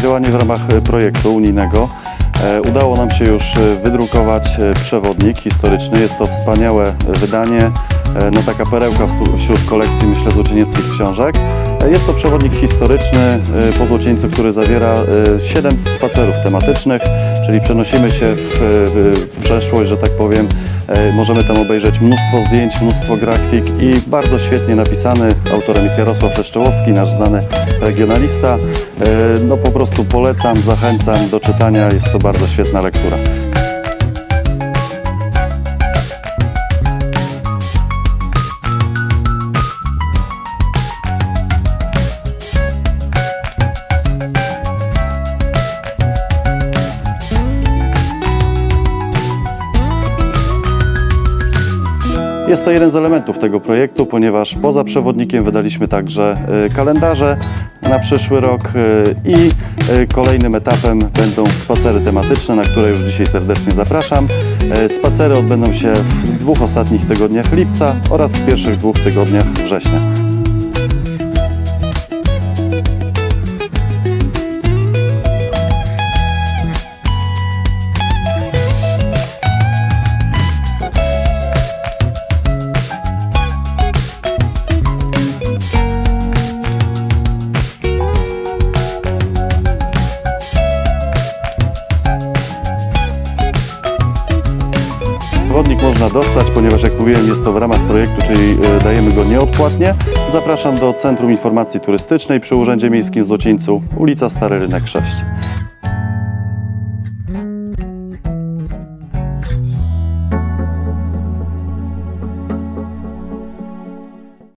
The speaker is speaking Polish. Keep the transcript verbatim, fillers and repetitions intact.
działanie w ramach projektu unijnego. Udało nam się już wydrukować przewodnik historyczny. Jest to wspaniałe wydanie, no taka perełka wśród kolekcji, myślę, złocieniec książek. Jest to przewodnik historyczny po Złocieńcu, który zawiera siedem spacerów tematycznych, czyli przenosimy się w, w przeszłość, że tak powiem. Możemy tam obejrzeć mnóstwo zdjęć, mnóstwo grafik i bardzo świetnie napisany. Autorem jest Jarosław Leszczołowski, nasz znany regionalista. No po prostu polecam, zachęcam do czytania, jest to bardzo świetna lektura. Jest to jeden z elementów tego projektu, ponieważ poza przewodnikiem wydaliśmy także kalendarze na przyszły rok i kolejnym etapem będą spacery tematyczne, na które już dzisiaj serdecznie zapraszam. Spacery odbędą się w dwóch ostatnich tygodniach lipca oraz w pierwszych dwóch tygodniach września. Przewodnik można dostać, ponieważ jak mówiłem, jest to w ramach projektu, czyli dajemy go nieodpłatnie. Zapraszam do Centrum Informacji Turystycznej przy Urzędzie Miejskim w Złocieńcu, ulica Stary Rynek sześć.